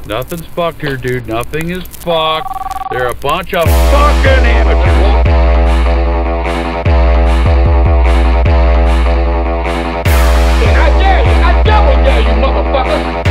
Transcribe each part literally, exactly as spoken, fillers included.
Nothing's fucked here, dude. Nothing is fucked. They're a bunch of fucking amateurs. And I dare you, I double dare you, motherfucker.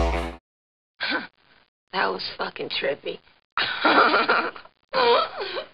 That was fucking trippy.